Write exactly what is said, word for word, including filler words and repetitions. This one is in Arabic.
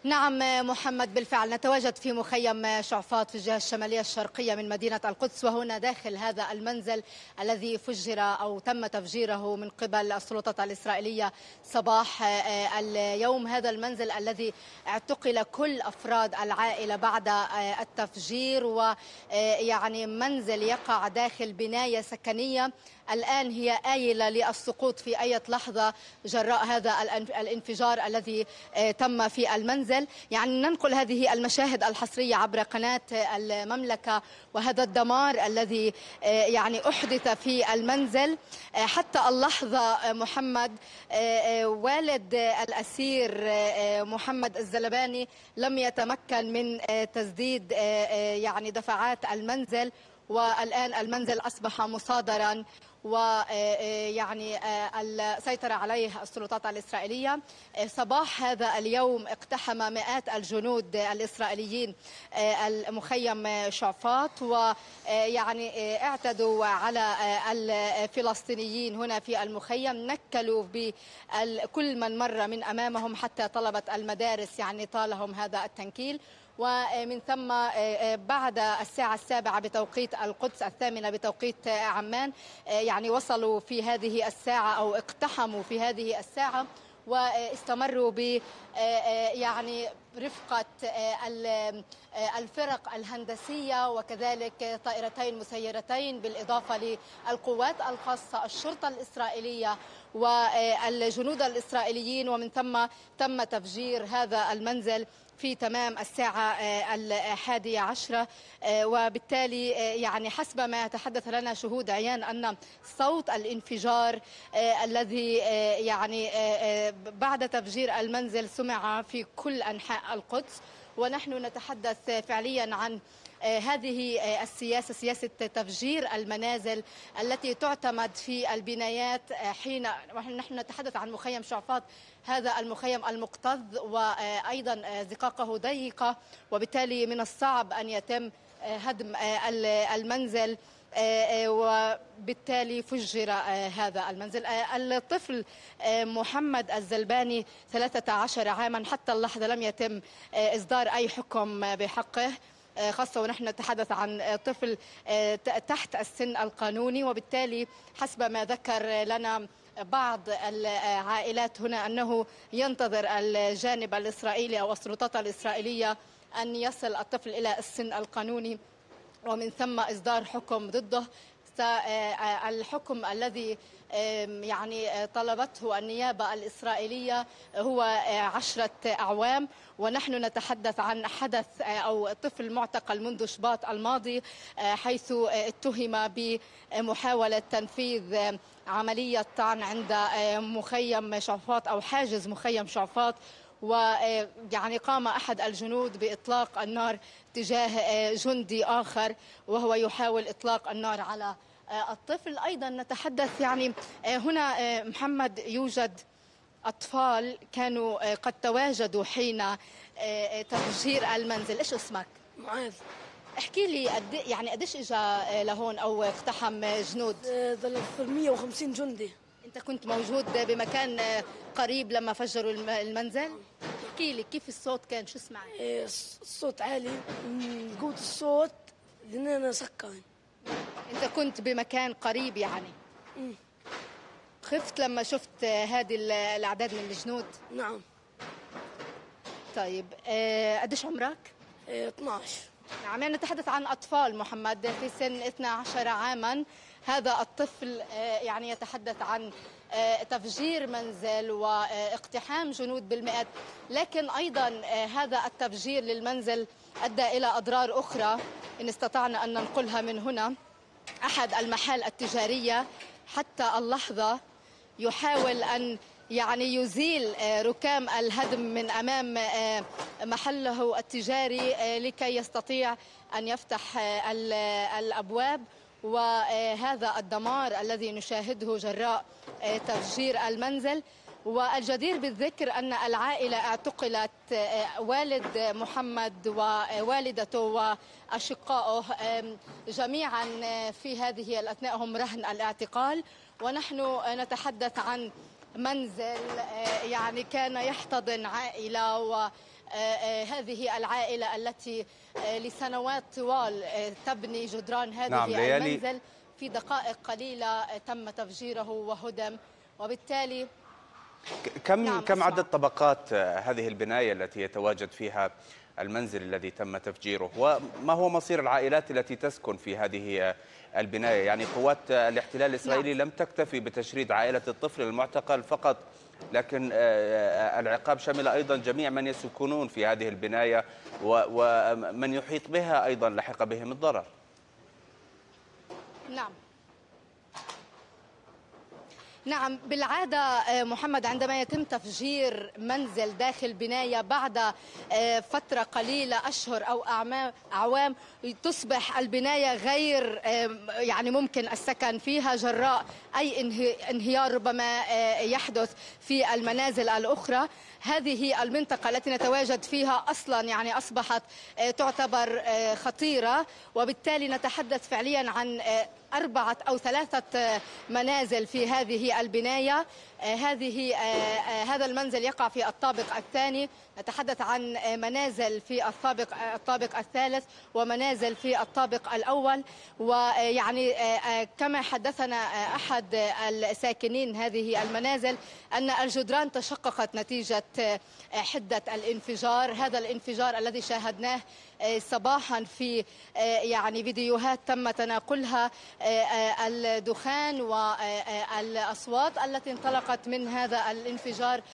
نعم محمد، بالفعل نتواجد في مخيم شعفاط في الجهة الشمالية الشرقية من مدينة القدس، وهنا داخل هذا المنزل الذي فجر أو تم تفجيره من قبل السلطات الإسرائيلية صباح اليوم. هذا المنزل الذي اعتقل كل أفراد العائلة بعد التفجير، ويعني منزل يقع داخل بناية سكنية الآن هي آيلة للسقوط في أي لحظة جراء هذا الانفجار الذي تم في المنزل. يعني ننقل هذه المشاهد الحصرية عبر قناة المملكة، وهذا الدمار الذي يعني أحدث في المنزل. حتى اللحظة محمد، والد الأسير محمد الزلباني لم يتمكن من تسديد يعني دفعات المنزل، والآن المنزل أصبح مصادرا ويعني السيطرة عليه السلطات الإسرائيلية. صباح هذا اليوم اقتحم مئات الجنود الإسرائيليين المخيم شعفاط، ويعني اعتدوا على الفلسطينيين هنا في المخيم، نكلوا بكل من مر من أمامهم حتى طلبة المدارس يعني طالهم هذا التنكيل. ومن ثم بعد الساعة السابعة بتوقيت القدس، الثامنة بتوقيت عمان، يعني وصلوا في هذه الساعة أو اقتحموا في هذه الساعة، واستمروا ب يعني رفقة الفرق الهندسية وكذلك طائرتين مسيرتين، بالإضافة للقوات الخاصة الشرطة الإسرائيلية والجنود الإسرائيليين. ومن ثم تم تفجير هذا المنزل في تمام الساعة الحادية عشرة، وبالتالي يعني حسب ما يتحدث لنا شهود عيان أن صوت الانفجار الذي يعني بعد تفجير المنزل سمع في كل أنحاء القدس. ونحن نتحدث فعليا عن هذه السياسة، سياسة تفجير المنازل التي تعتمد في البنايات. حين نحن نتحدث عن مخيم شعفاط، هذا المخيم المكتظ وأيضا زقاقه ضيقة، وبالتالي من الصعب أن يتم هدم المنزل، وبالتالي فجر هذا المنزل. الطفل محمد الزلباني ثلاثة عشر عاما، حتى اللحظة لم يتم إصدار أي حكم بحقه، خاصة ونحن نتحدث عن طفل تحت السن القانوني. وبالتالي حسب ما ذكر لنا بعض العائلات هنا أنه ينتظر الجانب الإسرائيلي أو السلطات الإسرائيلية أن يصل الطفل إلى السن القانوني ومن ثم إصدار حكم ضده. الحكم الذي يعني طلبته النيابة الإسرائيلية هو عشرة أعوام، ونحن نتحدث عن حدث أو طفل معتقل منذ شباط الماضي، حيث اتهم بمحاولة تنفيذ عملية طعن عند مخيم شعفاط أو حاجز مخيم شعفاط، ويعني قام أحد الجنود بإطلاق النار تجاه جندي آخر وهو يحاول إطلاق النار على الطفل. أيضا نتحدث يعني هنا محمد يوجد أطفال كانوا قد تواجدوا حين تفجير المنزل. إيش اسمك؟ معاذ. احكي لي قد يعني قديش اجى لهون او اقتحم جنود؟ مية وخمسين جندي. انت كنت موجود بمكان قريب لما فجروا المنزل؟ احكي لي كيف الصوت كان، شو سمعت؟ الصوت عالي، من قوة الصوت ذنينا سكان. انت كنت بمكان قريب يعني؟ مم. خفت لما شفت هذه الاعداد من الجنود؟ نعم. طيب قديش عمرك؟ اثنعش. نعم، يعني نتحدث عن أطفال محمد في سن اثني عشر عاما. هذا الطفل يعني يتحدث عن تفجير منزل واقتحام جنود بالمئات، لكن أيضا هذا التفجير للمنزل أدى إلى أضرار أخرى إن استطعنا أن ننقلها من هنا. أحد المحال التجارية حتى اللحظة يحاول أن يعني يزيل ركام الهدم من أمام محله التجاري لكي يستطيع أن يفتح الأبواب، وهذا الدمار الذي نشاهده جراء تفجير المنزل. والجدير بالذكر أن العائلة اعتقلت، والد محمد ووالدته وأشقائه جميعا في هذه الأثناء هم رهن الاعتقال. ونحن نتحدث عن منزل يعني كان يحتضن عائلة هذه العائلة التي لسنوات طوال تبني جدران هذه نعم ليالي. المنزل في دقائق قليلة تم تفجيره وهدم، وبالتالي كم نعم كم أسمع. عدد طبقات هذه البناية التي يتواجد فيها المنزل الذي تم تفجيره، وما هو مصير العائلات التي تسكن في هذه البناية؟ يعني قوات الاحتلال الإسرائيلي نعم. لم تكتفي بتشريد عائلة الطفل المعتقل فقط، لكن العقاب شمل أيضا جميع من يسكنون في هذه البناية ومن يحيط بها أيضا لحق بهم الضرر. نعم نعم بالعادة محمد، عندما يتم تفجير منزل داخل بناية بعد فترة قليلة أشهر أو أعوام تصبح البناية غير يعني ممكن السكن فيها جراء أي انهيار ربما يحدث في المنازل الأخرى. هذه المنطقة التي نتواجد فيها أصلا يعني أصبحت تعتبر خطيرة، وبالتالي نتحدث فعليا عن أربعة أو ثلاثة منازل في هذه البناية. هذه هذا المنزل يقع في الطابق الثاني، نتحدث عن منازل في الطابق الطابق الثالث ومنازل في الطابق الأول. ويعني كما حدثنا أحد الساكنين هذه المنازل أن الجدران تشققت نتيجة حدة الانفجار، هذا الانفجار الذي شاهدناه صباحا في يعني فيديوهات تم تناقلها، الدخان والأصوات التي انطلقت من هذا الانفجار